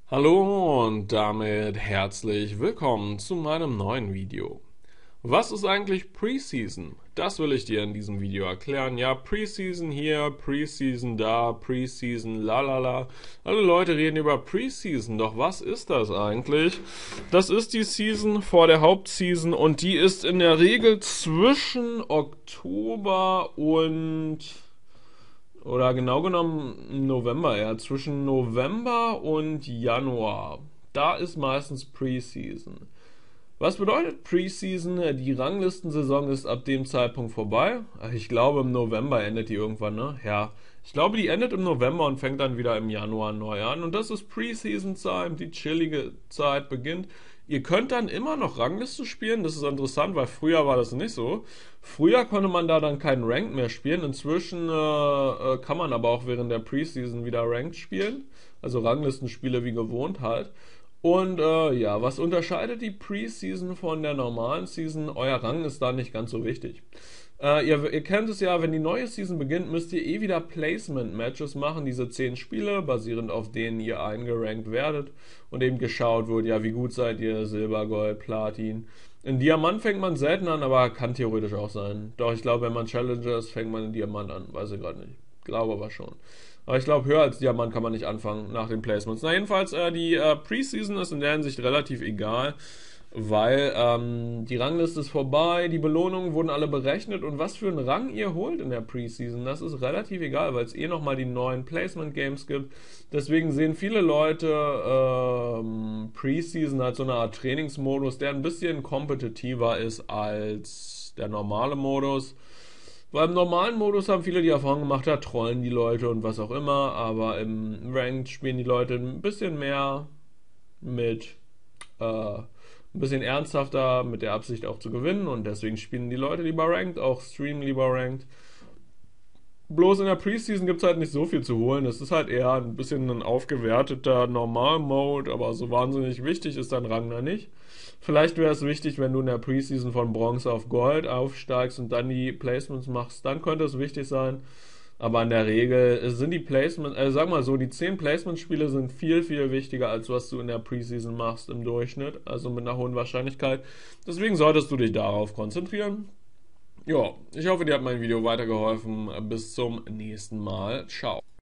Hallo und damit herzlich willkommen zu meinem neuen Video. Was ist eigentlich Preseason? Das will ich dir in diesem Video erklären. Ja, Preseason hier, Preseason da, Preseason lalala. Alle Leute reden über Preseason, doch was ist das eigentlich? Das ist die Season vor der Hauptseason und die ist in der Regel zwischen Oktober und oder genau genommen November, ja, zwischen November und Januar. Da ist meistens Preseason. Was bedeutet Preseason? Die Ranglistensaison ist ab dem Zeitpunkt vorbei. Ich glaube, im November endet die irgendwann, ne? Ja. Ich glaube, die endet im November und fängt dann wieder im Januar neu an. Und das ist Preseason-Zeit, die chillige Zeit beginnt. Ihr könnt dann immer noch Rangliste spielen. Das ist interessant, weil früher war das nicht so. Früher konnte man da dann keinen Ranked mehr spielen. Inzwischen kann man aber auch während der Preseason wieder Ranked spielen. Also Ranglistenspiele wie gewohnt halt. Und ja, was unterscheidet die Preseason von der normalen Season? Euer Rang ist da nicht ganz so wichtig. Ihr kennt es ja, wenn die neue Season beginnt, müsst ihr eh wieder Placement-Matches machen, diese 10 Spiele, basierend auf denen ihr eingerankt werdet und eben geschaut wird, ja, wie gut seid ihr, Silber, Gold, Platin. In Diamant fängt man selten an, aber kann theoretisch auch sein. Doch ich glaube, wenn man Challenger ist, fängt man in Diamant an, weiß ich gerade nicht. Glaube aber schon. Aber ich glaube, höher als Diamant kann man nicht anfangen nach den Placements. Na jedenfalls, die Preseason ist in der Hinsicht relativ egal, weil die Rangliste ist vorbei, die Belohnungen wurden alle berechnet und was für einen Rang ihr holt in der Preseason, das ist relativ egal, weil es eh nochmal die neuen Placement-Games gibt. Deswegen sehen viele Leute Preseason als so eine Art Trainingsmodus, der ein bisschen kompetitiver ist als der normale Modus. Weil im normalen Modus haben viele die Erfahrung gemacht, da trollen die Leute und was auch immer, aber im Ranked spielen die Leute ein bisschen mehr mit, ein bisschen ernsthafter, mit der Absicht auch zu gewinnen und deswegen spielen die Leute lieber Ranked, auch streamen lieber Ranked. Bloß in der Preseason gibt es halt nicht so viel zu holen. Es ist halt eher ein bisschen ein aufgewerteter Normal-Mode, aber so wahnsinnig wichtig ist dein Rang da nicht. Vielleicht wäre es wichtig, wenn du in der Preseason von Bronze auf Gold aufsteigst und dann die Placements machst, dann könnte es wichtig sein. Aber in der Regel sind die Placements, sag mal so, die 10 Placement-Spiele sind viel, viel wichtiger, als was du in der Preseason machst im Durchschnitt, also mit einer hohen Wahrscheinlichkeit. Deswegen solltest du dich darauf konzentrieren. Ja, ich hoffe, dir hat mein Video weitergeholfen. Bis zum nächsten Mal. Ciao.